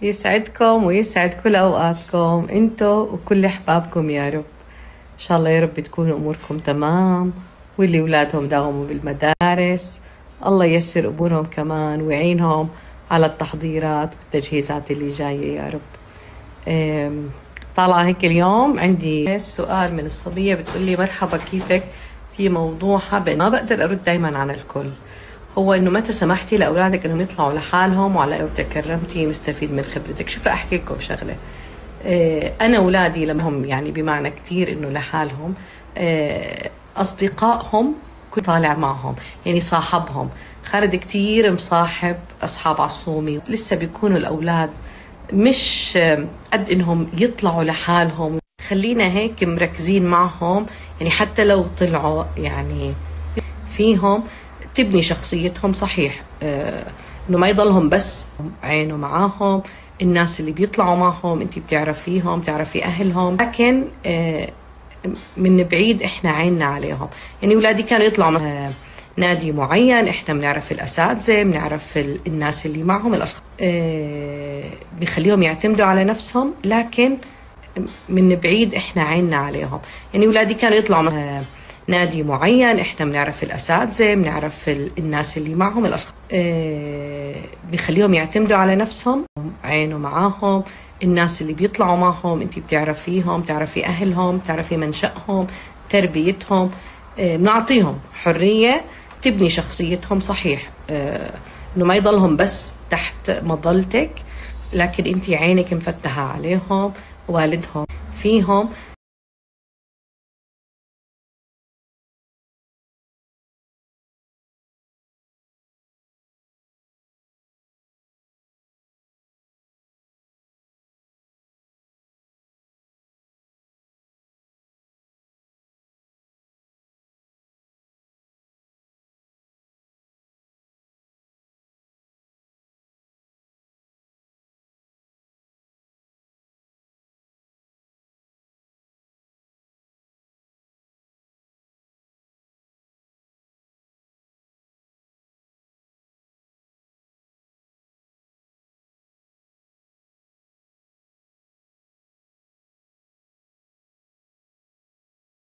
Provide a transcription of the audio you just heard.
يسعدكم ويسعد كل أوقاتكم انتو وكل أحبابكم يا رب. إن شاء الله يا رب تكونوا أموركم تمام، واللي أولادهم داوموا بالمدارس الله ييسر أمورهم كمان ويعينهم على التحضيرات والتجهيزات اللي جاية يا رب. طالعة هيك اليوم عندي سؤال من الصبية بتقولي مرحبا كيفك؟ في موضوع حابة ما بقدر أرد دايما عن الكل، هو انه متى سمحتي لاولادك انهم يطلعوا لحالهم وعلى لو تكرمتي مستفيد من خبرتك. شوف احكي لكم شغله، انا اولادي لما هم يعني بمعنى كثير انه لحالهم، اصدقائهم كنت طالع معهم يعني صاحبهم. خالد كثير مصاحب اصحاب عصومي، لسه بيكونوا الاولاد مش قد انهم يطلعوا لحالهم. خلينا هيك مركزين معهم، يعني حتى لو طلعوا يعني فيهم تبني شخصيتهم صحيح، انه ما يضلهم بس عينه معاهم. الناس اللي بيطلعوا معهم انت بتعرفيهم، تعرفي اهلهم، لكن من بعيد احنا عيننا عليهم. يعني اولادي كانوا يطلعوا نادي معين، احنا بنعرف الاساتذه، بنعرف الناس اللي معهم، الاشخاص بنخليهم يعتمدوا على نفسهم، لكن من بعيد احنا عيننا عليهم. يعني اولادي كانوا يطلعوا نادي معين، احنا بنعرف الاساتذه، بنعرف الناس اللي معهم، الاشخاص بنخليهم يعتمدوا على نفسهم، عينه معاهم. الناس اللي بيطلعوا معهم انت بتعرفيهم، تعرفي اهلهم، تعرفي منشأهم، تربيتهم، بنعطيهم حريه تبني شخصيتهم صحيح، انه ما يضلهم بس تحت مظلتك، لكن انت عينك مفتحه عليهم، والدهم فيهم.